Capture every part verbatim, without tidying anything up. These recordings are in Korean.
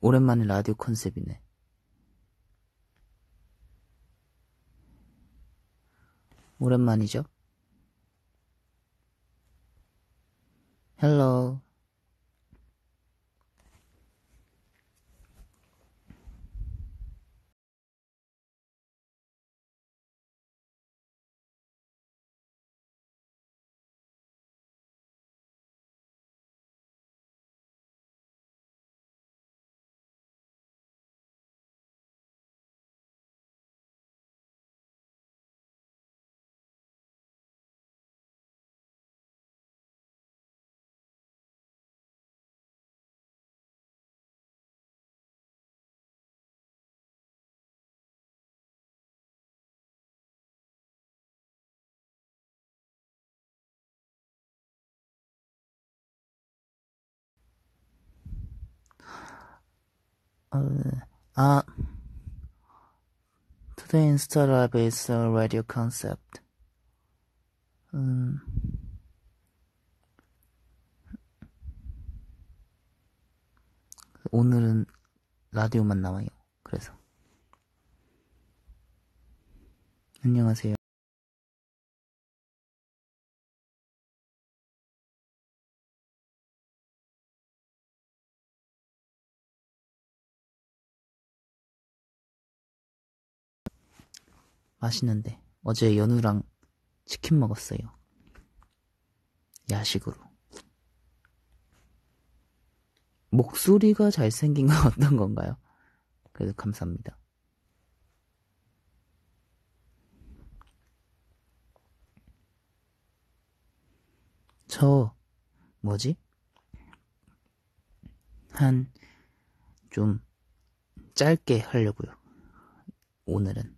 오랜만에 라디오 컨셉이네. 오랜만이죠? 헬로. 어, 아, Today Insta Live is a radio concept. 음, 오늘은 라디오만 나와요. 그래서. 안녕하세요. 맛있는데. 어제 연우랑 치킨 먹었어요. 야식으로. 목소리가 잘생긴 건 어떤 건가요? 그래도 감사합니다. 저, 뭐지? 한, 좀, 짧게 하려고요. 오늘은.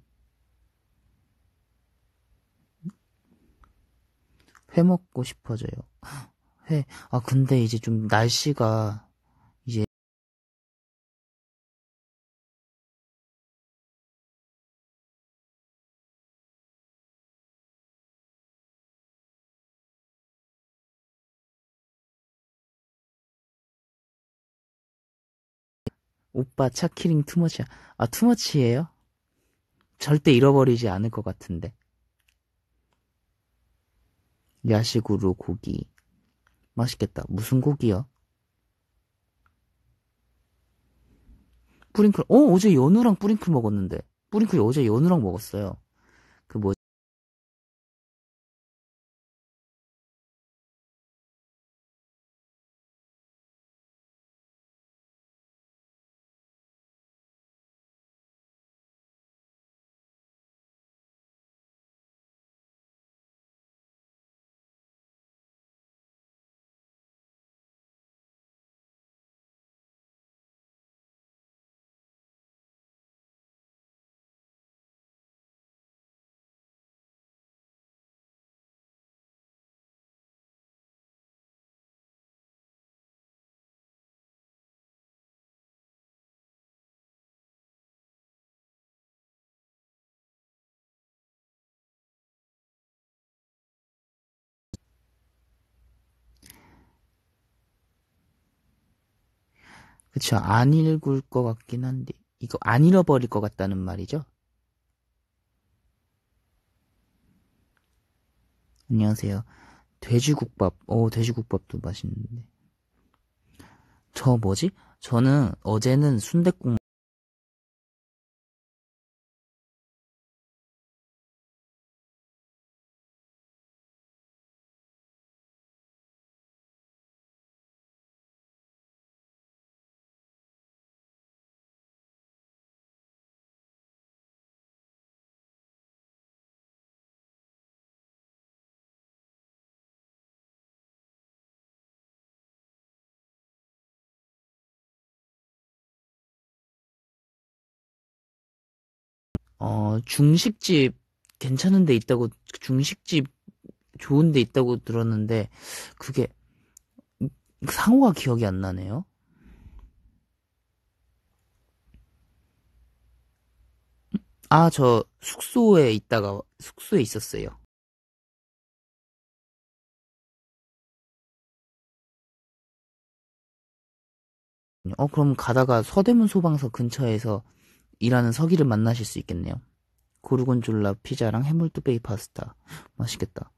회 먹고 싶어져요. 회, 아, 근데 이제 좀 날씨가, 이제, 오빠 차키링 투머치야. 아, 투머치예요? 절대 잃어버리지 않을 것 같은데. 야식으로 고기. 맛있겠다. 무슨 고기요? 뿌링클. 어, 어제 연우랑 뿌링클 먹었는데. 뿌링클 어제 연우랑 먹었어요. 그 뭐, 그쵸. 안 읽을 것 같긴 한데. 이거 안 잃어버릴 것 같다는 말이죠? 안녕하세요. 돼지국밥. 어, 돼지국밥도 맛있는데. 저 뭐지? 저는 어제는 순댓국, 어, 중식집 괜찮은 데 있다고, 중식집 좋은 데 있다고 들었는데, 그게, 상호가 기억이 안 나네요. 아, 저 숙소에 있다가, 숙소에 있었어요. 어, 그럼 가다가 서대문 소방서 근처에서 일하는 서기를 만나실 수 있겠네요. 고르곤졸라 피자랑 해물 뚝배기 파스타. 맛있겠다.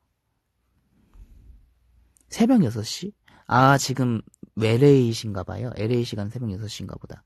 새벽 여섯 시? 아, 지금 엘에이신가 봐요. 엘에이 시간 새벽 여섯 시인가 보다.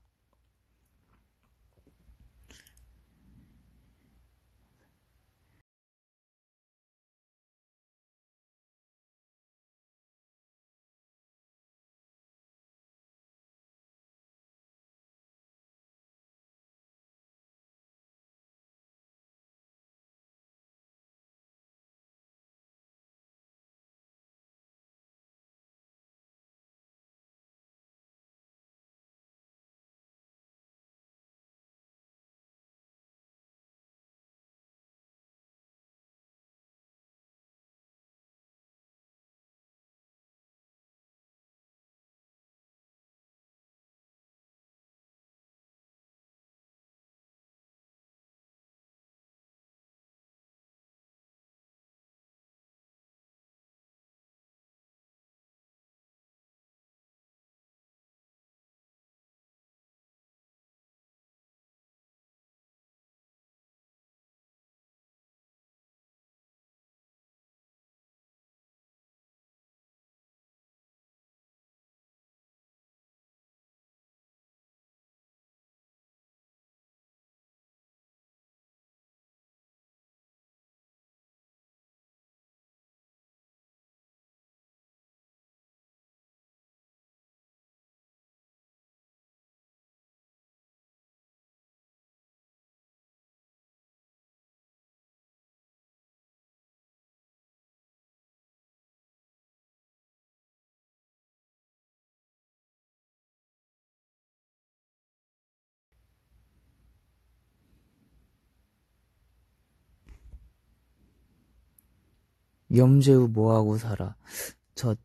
염제우 뭐하고 살아? 저,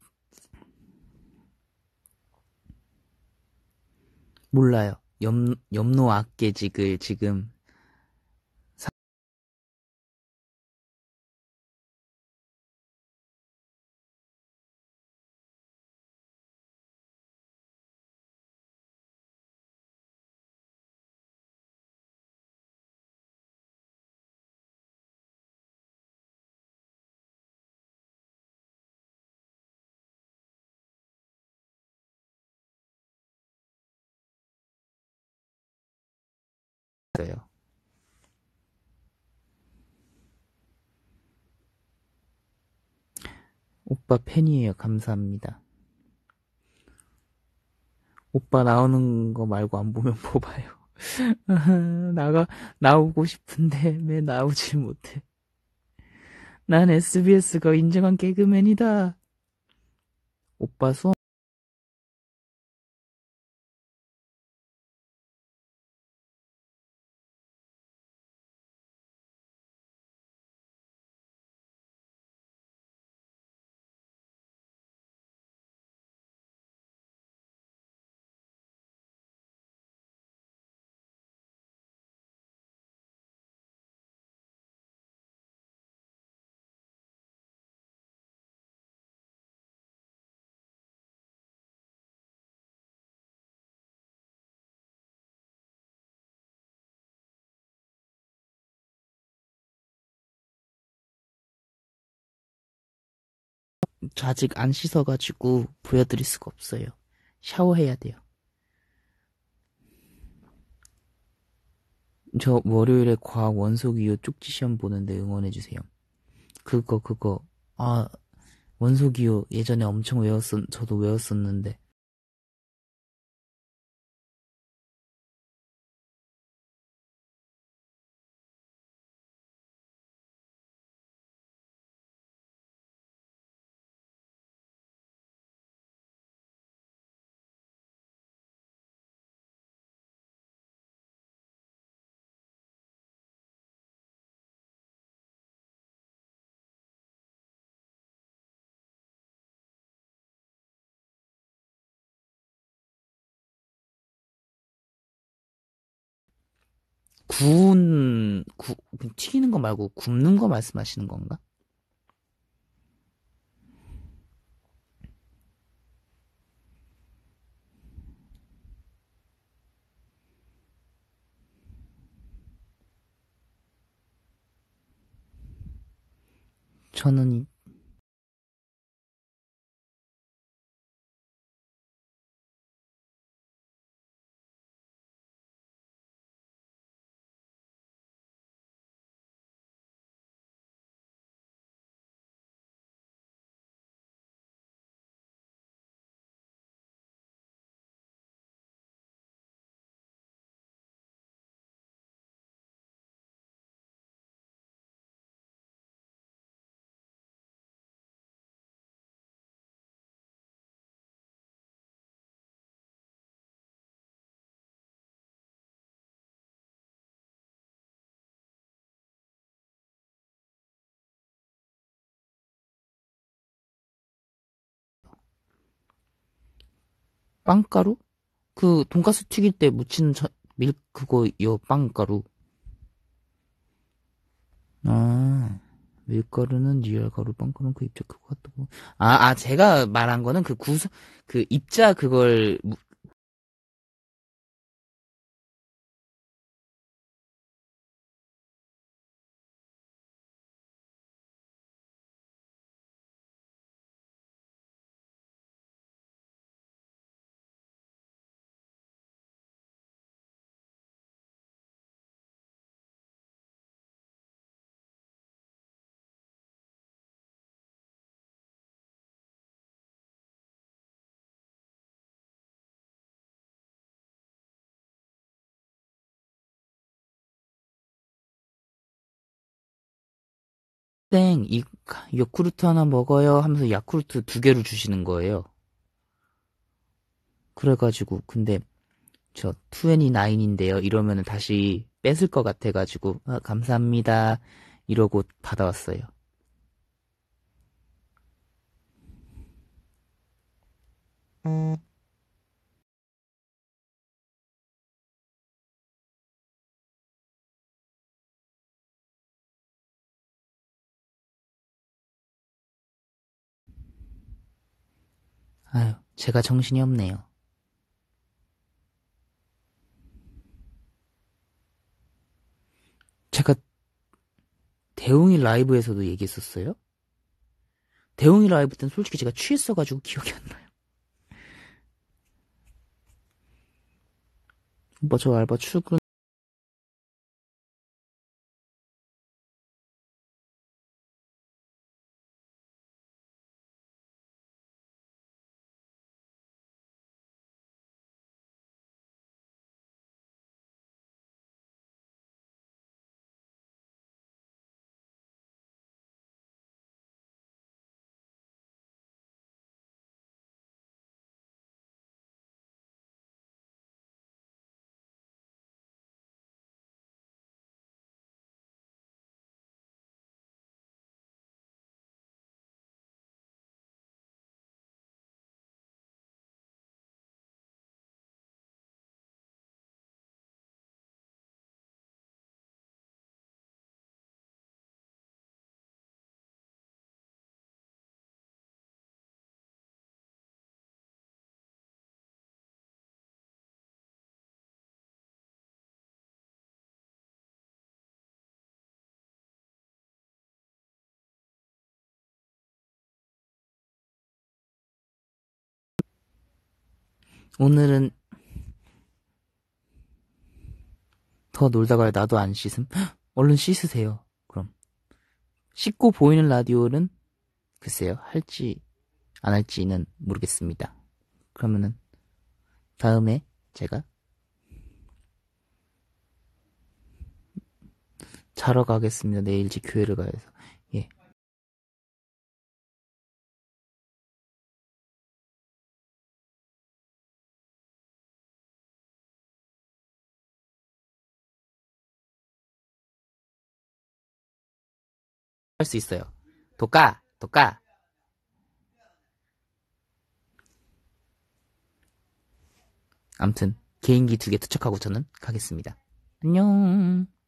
몰라요. 염, 염노 악계직을 지금 샀어요. 오빠 팬이에요. 감사합니다. 오빠 나오는 거 말고 안 보면 뭐 봐요. 나가, 나오고 싶은데 왜 나오질 못해. 난 에스비에스가 인정한 개그맨이다. 오빠 수험 저 아직 안 씻어가지고 보여드릴 수가 없어요. 샤워해야 돼요. 저 월요일에 과학 원소기호 쪽지 시험 보는데 응원해주세요. 그거, 그거. 아, 원소기호 예전에 엄청 외웠었, 저도 외웠었는데. 구운, 구, 튀기는 거 말고 굽는 거 말씀하시는 건가? 저는 빵가루? 그 돈가스 튀길 때 묻히는 저, 밀 그거요 빵가루. 아, 밀가루는 리얼 가루, 빵가루는 그 입자 그거 같다고. 아, 아 제가 말한 거는 그 구그 입자 그걸 무- 땡, 이 야쿠르트 하나 먹어요 하면서 야쿠르트 두 개를 주시는 거예요. 그래가지고 근데 저 이십구인데요 이러면은 다시 뺏을 것 같아가지고 아, 감사합니다 이러고 받아왔어요. 아유, 제가 정신이 없네요. 제가 대웅이 라이브에서도 얘기했었어요? 대웅이 라이브 때는 솔직히 제가 취했어가지고 기억이 안 나요. 오빠 저 알바 출근 오늘은 더 놀다가 나도 안 씻음? 헉, 얼른 씻으세요. 그럼 씻고 보이는 라디오는 글쎄요 할지 안 할지는 모르겠습니다. 그러면은 다음에 제가 자러 가겠습니다. 내일 일찍 교회를 가야 해서. 예. 할 수 있어요. 도까! 도까! 암튼 개인기 두 개 투척하고 저는 가겠습니다. 안녕.